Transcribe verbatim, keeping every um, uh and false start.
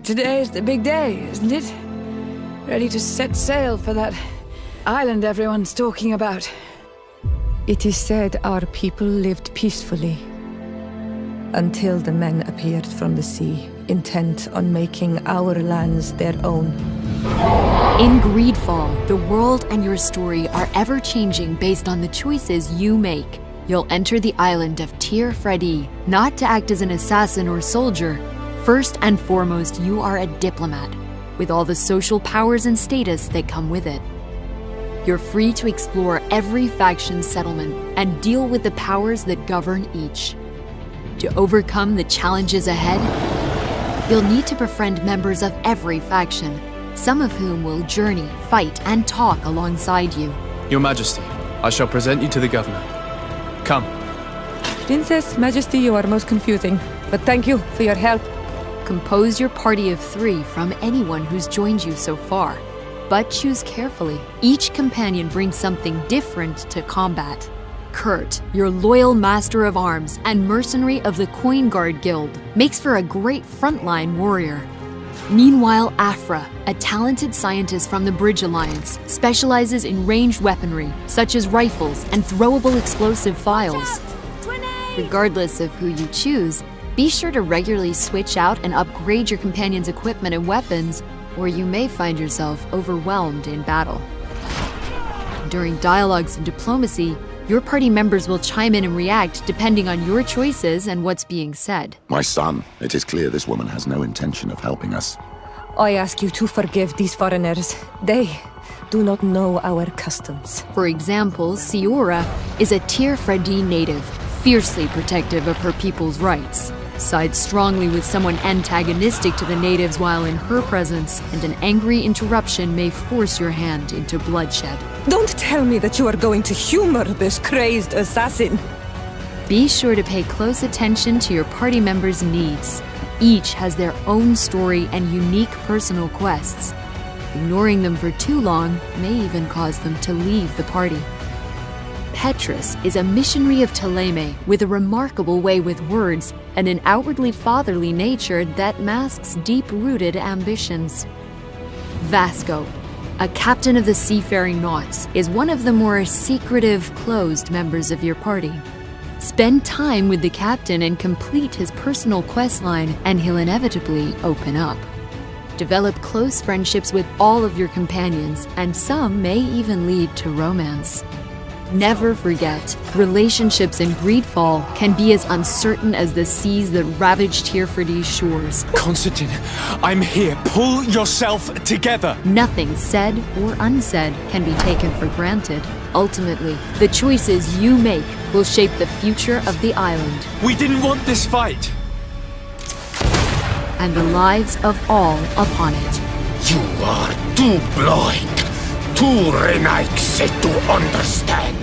Today's the big day, isn't it? Ready to set sail for that island everyone's talking about. It is said our people lived peacefully until the men appeared from the sea, intent on making our lands their own. In Greedfall, the world and your story are ever-changing based on the choices you make. You'll enter the island of Teer Fradee, not to act as an assassin or soldier. First and foremost, you are a diplomat, with all the social powers and status that come with it. You're free to explore every faction's settlement and deal with the powers that govern each. To overcome the challenges ahead, you'll need to befriend members of every faction, some of whom will journey, fight, and talk alongside you. Your Majesty, I shall present you to the Governor. Come. Princess, Majesty, you are most confusing, but thank you for your help. Compose your party of three from anyone who's joined you so far. But choose carefully. Each companion brings something different to combat. Kurt, your loyal master of arms and mercenary of the Coin Guard Guild, makes for a great frontline warrior. Meanwhile, Afra, a talented scientist from the Bridge Alliance, specializes in ranged weaponry, such as rifles and throwable explosive files. Regardless of who you choose, be sure to regularly switch out and upgrade your companion's equipment and weapons, or you may find yourself overwhelmed in battle. During dialogues and diplomacy, your party members will chime in and react depending on your choices and what's being said. My son, it is clear this woman has no intention of helping us. I ask you to forgive these foreigners. They do not know our customs. For example, Siora is a Teer Fradee native, fiercely protective of her people's rights. Sides strongly with someone antagonistic to the natives while in her presence, and an angry interruption may force your hand into bloodshed. Don't tell me that you are going to humor this crazed assassin. Be sure to pay close attention to your party members' needs. Each has their own story and unique personal quests. Ignoring them for too long may even cause them to leave the party. Petrus is a missionary of Thélème with a remarkable way with words and an outwardly fatherly nature that masks deep-rooted ambitions. Vasco, a captain of the Seafaring Naughts, is one of the more secretive, closed members of your party. Spend time with the captain and complete his personal questline, and he'll inevitably open up. Develop close friendships with all of your companions, and some may even lead to romance. Never forget, relationships in Greedfall can be as uncertain as the seas that ravage Teer Fradee's shores. Constantine, I'm here. Pull yourself together. Nothing said or unsaid can be taken for granted. Ultimately, the choices you make will shape the future of the island. We didn't want this fight. And the lives of all upon it. You are too blind, too renaixe to understand.